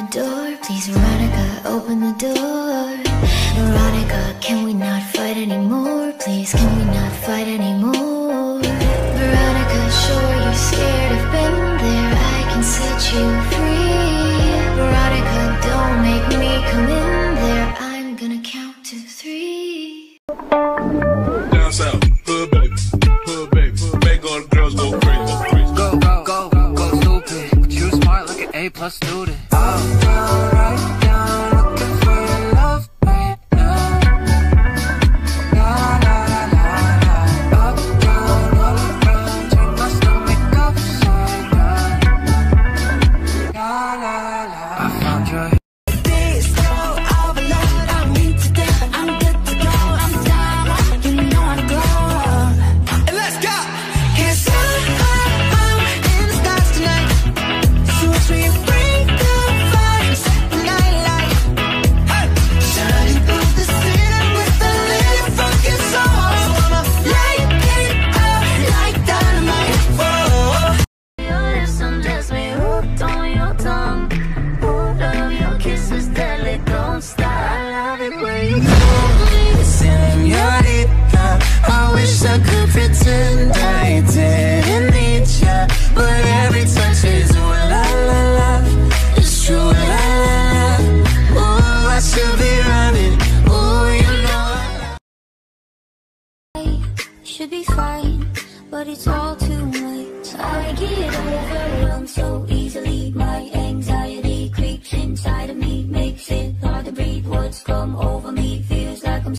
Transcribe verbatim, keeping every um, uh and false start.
the door, please Veronica, open the door. Veronica, can we not fight anymore? Please, can we not fight anymore? Veronica, sure you're scared, I've been there, I can set you free. Veronica, don't make me come in there, I'm gonna count to three. Down south, hood baby, hood baby, make all the girls go crazy, go crazy. Go, go, go, go stupid, but you smart like an A plus student. Up, down, right down, looking for your love right now. La, la, la, la, la. Up, down, all around, turn my stomach upside down. La, la, la, I found your I could pretend I didn't need ya, but every touch is ooh la la la. It's true, la la la. Ooh, I should be running. Ooh, you know I should be fine, but it's all too much. I get overwhelmed so easily. My anxiety creeps inside of me, makes it hard to breathe. What's come over me feels like I'm